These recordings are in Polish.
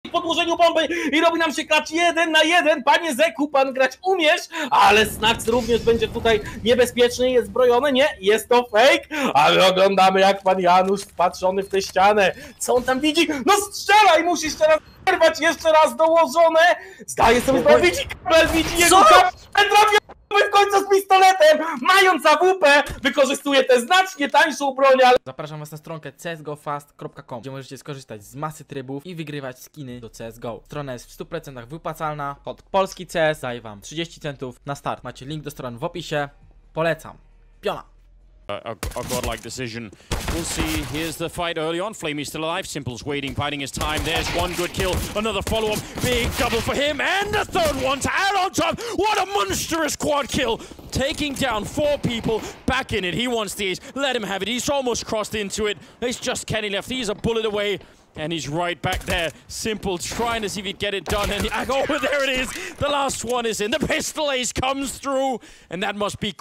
w podłożeniu bomby i robi nam się klacz 1 na 1. Panie Zeku, pan grać umiesz, ale Snax również będzie tutaj niebezpieczny, jest zbrojony. Nie, jest to fake, ale oglądamy jak pan Janusz wpatrzony w tę ścianę. Co on tam widzi? No strzelaj, musisz teraz zerwać, jeszcze raz dołożone. Zdaje sobie sprawę, widzi kabel, widzi jego kabel, trafiony w końcu z pistoletem, mając AWP, wykorzystuje tę znacznie tańszą broń, ale... Zapraszam was na stronkę csgofast.com, gdzie możecie skorzystać z masy trybów i wygrywać skiny do CSGO. Strona jest w 100% wypłacalna. Kod polski CS daje wam 30 centów na start. Macie link do strony w opisie. Polecam. Piona! A godlike decision. We'll see. Here's the fight early on. Flamey's still alive. Simple's waiting, biding his time. There's one good kill. Another follow-up. Big double for him. And a third one to add on top. What a monstrous quad kill. Taking down 4 people. Back in it. He wants the ace. Let him have it. He's almost crossed into it. It's just Kenny left. He's a bullet away. And he's right back there. Simple trying to see if he'd get it done. And oh, there it is. The last one is in. The pistol ace comes through. And that must be...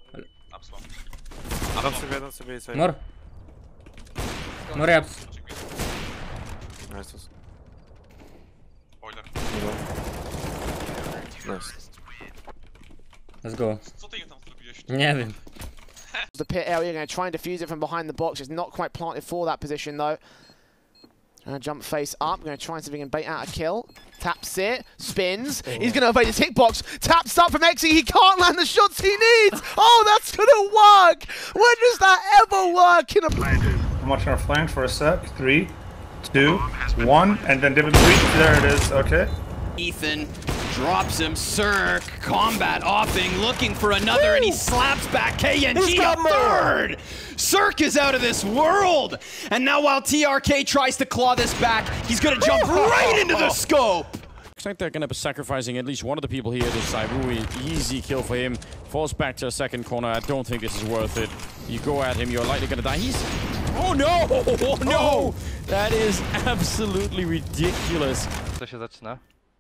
Don't sobie. More. More apps. Nice. Let's go. Co ty tam zrobiłeś? Nie wiem. The pit area, going to try and defuse it from behind the box. It's not quite planted for that position though. Gonna jump face up, gonna try and see if he can bait out a kill. Taps it, spins, he's gonna evade his hitbox, taps up from Exy, he can't land the shots he needs! Oh, that's gonna work! When does that ever work in a... I'm watching our flank for a sec. 3, 2, 1, and then David 3. There it is, okay. Ethan drops him, Cirque, combat offing, looking for another, and he slaps back KNG a third! Cirque is out of this world! And now while TRK tries to claw this back, he's gonna jump right into the scope! Looks like they're going to be sacrificing at least one of the people here this side. Rui, easy kill for him. Falls back to a second corner. I don't think this is worth it. You go at him, you're likely going to die. He's... Oh no! Oh no! That is absolutely ridiculous. Co się zaczyna?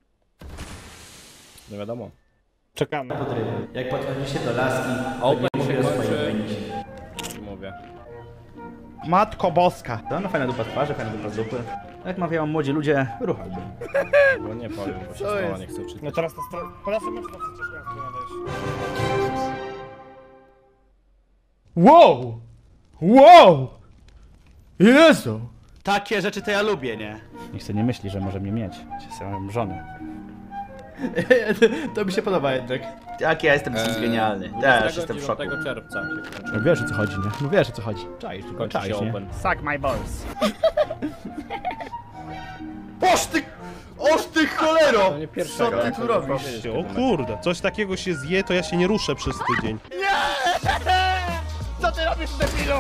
Nie wiadomo. Czekamy. Jak podchodzisz się do laski, open się kończy. Mówię. Matko boska. No fajna dupa twarzy, fajna dupa z dupy. Jak mawiają młodzi ludzie, ruchałby. Bo nie powiem, bo się słowa nie chcę czytać. No teraz to po meczu przecież Wow! Wow! Jezu! Takie rzeczy to ja lubię, nie? Nikt sobie nie myśli, że może mnie mieć. Czy mam żonę. To mi się podoba jednak. Jak ja jestem genialny. Też jestem w szoku. Czerwca. No wiesz o co chodzi, nie? No wiesz o co chodzi. Czaisz, tylko czaisz, nie? Suck my balls. Oż ty cholero! To nie pierwszego. Co ty tu robisz? O kurde, coś takiego się zje, to ja się nie ruszę przez tydzień. Co ty robisz, debilu?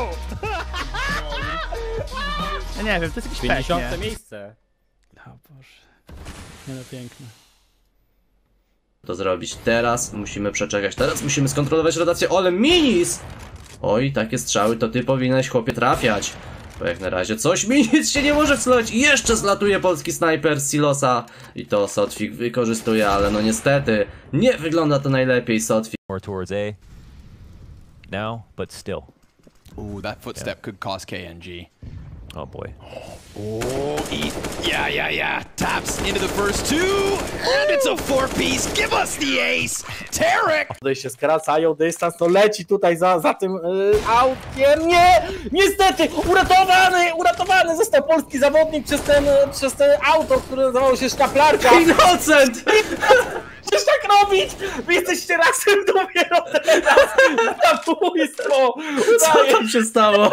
Ja nie wiem, to jest jakiś 50. pek, nie? miejsce. O Boże. Nie no, piękne. To zrobić teraz, musimy przeczekać, teraz musimy skontrolować rotację, ale minis! Oj, takie strzały to ty powinieneś, chłopie, trafiać. Bo jak na razie coś mi nic się nie może wstrzymać i jeszcze zlatuje polski snajper z silosa. I to Sotwik wykorzystuje, ale no niestety nie wygląda to najlepiej, Sotwik. More towards A now, but still. Ooh, that footstep could cost KNG. Oh boy. Oh, yeah. Taps into the first 2, and it's a 4-piece. Give us the ace, Tarek! Tutaj się skracają dystans, to leci tutaj za tym autkiem. Nie! Niestety! Uratowany został polski zawodnik przez ten auto, które nazywało się Sztaplarka. Innocent! Przecież tak robić! Wy jesteście razem dopiero teraz! Zabójstwo! Co tam się stało?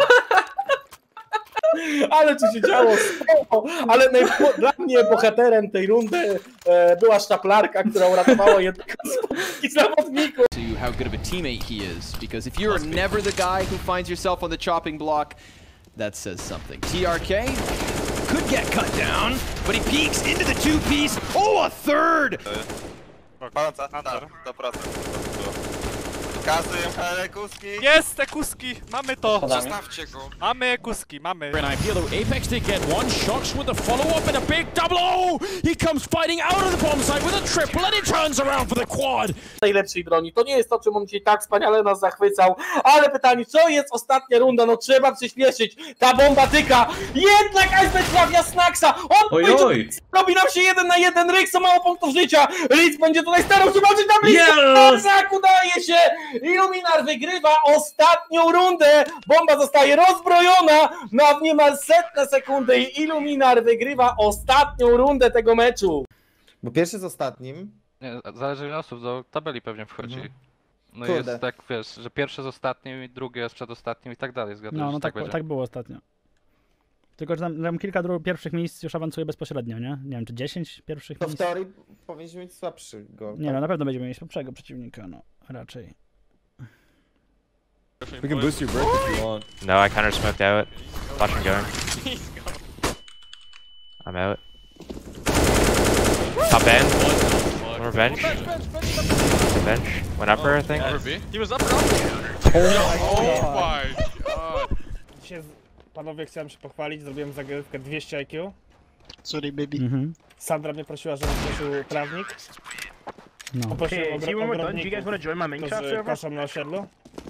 Ale co się działo? Ale dla mnie bohaterem tej rundy była Sztaplarka, która uratowała jednego z zawodników. How good of a teammate he is, because if you're never the guy who finds yourself on the chopping block, that says something. TRK could get cut down, but he peeks into the 2-piece. Oh, a third! Kasuję parę kuski. Jest, te kuski! Mamy to! Zostawcie go. Mamy kuski, mamy. And I feel though Apex did get one. Shocks with the follow-up and a big double. Oh! He comes fighting out of the bomb site with a triple and he turns around for the quad. Najlepszej broni. To nie jest to, czym on dzisiaj tak wspaniale nas zachwycał. Ale pytanie, co jest ostatnia runda? No trzeba przyspieszyć. Ta bomba tyka. Jednak Iceberg trafia Snacksa. On robi nam się 1 na 1. Ryx, co mało punktów życia. Ryx będzie tutaj starał się walczyć na blisko. Tak, udaje się. Illuminar wygrywa ostatnią rundę. Bomba zostaje rozbrojona na niemal setne sekundy i Illuminar wygrywa ostatnią rundę tego meczu. Bo pierwszy z ostatnim. Nie, zależy ile osób, do tabeli pewnie wchodzi. No Kurde. jest tak, wiesz, że pierwsze z ostatnim i drugie jest przed ostatnim i tak dalej, zgadzasz? No, no tak, tak było ostatnio. Tylko, że tam kilka pierwszych miejsc już awansuje bezpośrednio, nie? Nie wiem, czy 10 pierwszych To w miejsc? teorii powinniśmy mieć słabszego. Nie, no na pewno będziemy mieć słabszego przeciwnika, no. Raczej. We can boost your brick if you want. No, I counter smoked out. Flash and going. I'm out. Top end. More bench. Bench. Went upper, I think. He was upper. Oh my god. Dzisiaj, panowie, chciałem się pochwalić, zrobiłem zagrywkę 200 IQ. Sorry, baby. Sandra mnie prosiła, żebym prosił trawnik. No. Poprosiłem ogrodników, którzy koszą na osiedlu.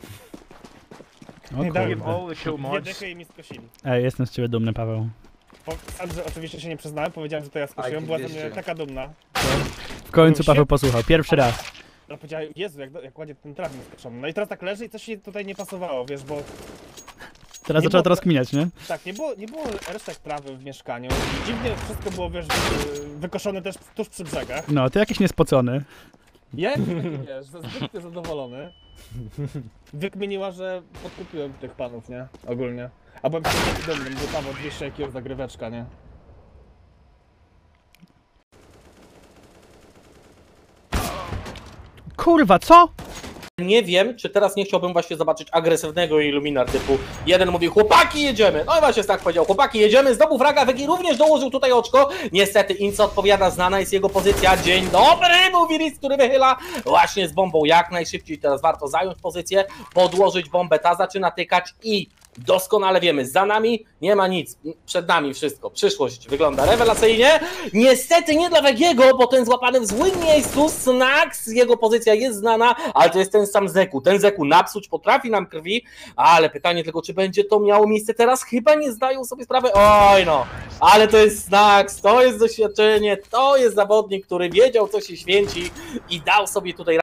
O Nie dałem kurde. dwie dychy i mi skosili. Ej, jestem z ciebie dumny, Paweł. Sandrze oczywiście się nie przyznałem, powiedziałem, że to ja skosiłem, była ze mnie taka dumna. W końcu Paweł posłuchał, pierwszy raz. Ale powiedziałem, Jezu, jak ładnie ten trawnik skoczony. No i teraz tak leży i coś się tutaj nie pasowało, wiesz, bo... Teraz zaczęła to rozkminiać, nie? Tak, nie było resztek trawy w mieszkaniu. Dziwnie wszystko było, wiesz, wykoszone też tuż przy brzegach. No, ty jakiś niespocony. Ja, wiesz, zbyt zadowolony. Wykminiła, że podkupiłem tych panów, nie? Ogólnie. A byłem taki dumny, bo Paweł 200 IQ zagryweczka, nie? Kurwa, co? Nie wiem, czy teraz nie chciałbym właśnie zobaczyć agresywnego Illuminar typu jeden mówi, chłopaki jedziemy, no i właśnie tak powiedział, chłopaki jedziemy, zdobył fraga, Wegi również dołożył tutaj oczko, niestety Inco odpowiada, znana jest jego pozycja, dzień dobry, mówi Riz, który wychyla właśnie z bombą jak najszybciej, teraz warto zająć pozycję, podłożyć bombę, ta zaczyna tykać i doskonale wiemy, za nami nie ma nic, przed nami wszystko, przyszłość wygląda rewelacyjnie, niestety nie dla Wegiego, bo ten złapany w złym miejscu, Snacks, jego pozycja jest znana, ale to jest ten sam Zeku, ten Zeku napsuć potrafi nam krwi, ale pytanie tylko, czy będzie to miało miejsce teraz, chyba nie zdają sobie sprawy, oj no, ale to jest Snacks, to jest doświadczenie, to jest zawodnik, który wiedział, co się święci i dał sobie tutaj...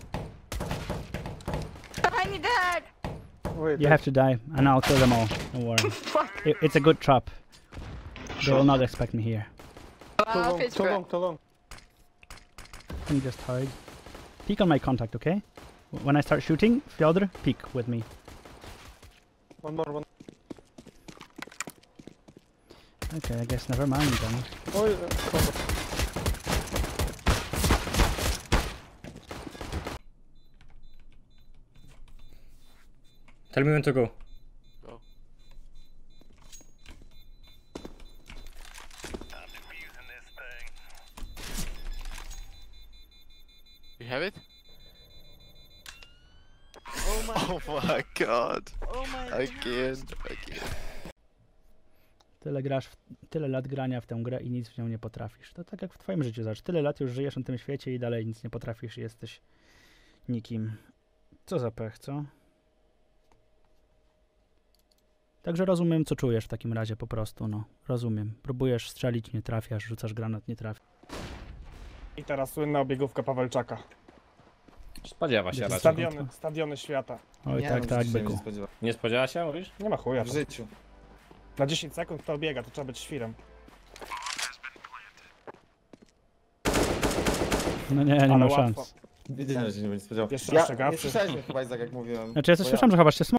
You have to die, and I'll kill them all. Don't worry. It's a good trap. They will not expect me here. Too long. Let me just hide. Peek on my contact, okay? When I start shooting, Fyodor, peek with me. One more. Okay, I guess never mind then. Tell me when to go. Go. You have it? Oh my god. I can't. Tyle lat grania w tę grę i nic w nią nie potrafisz. To tak jak w twoim życiu, zobacz. Tyle lat już żyjesz na tym świecie i dalej nic nie potrafisz i jesteś nikim. Co za pech, co? Także rozumiem, co czujesz w takim razie po prostu, no. Rozumiem. Próbujesz strzelić, nie trafiasz, rzucasz granat, nie trafiasz. I teraz słynna obiegówka Pawelczaka. Spodziewa się raczej. Stadiony świata. Oj, Nie, tak, byku. Nie spodziewa się, mówisz? Nie ma chuja. W życiu. Na 10 sekund kto biega, to trzeba być świrem. No nie ma szans. Wiedziałem, że się nie będzie spodziewał. Jeszcze Ja ostrzegawczy. nie słyszałeś mnie chyba, Izak, jak mówiłem. Znaczy ja coś słyszałem, że chowasz się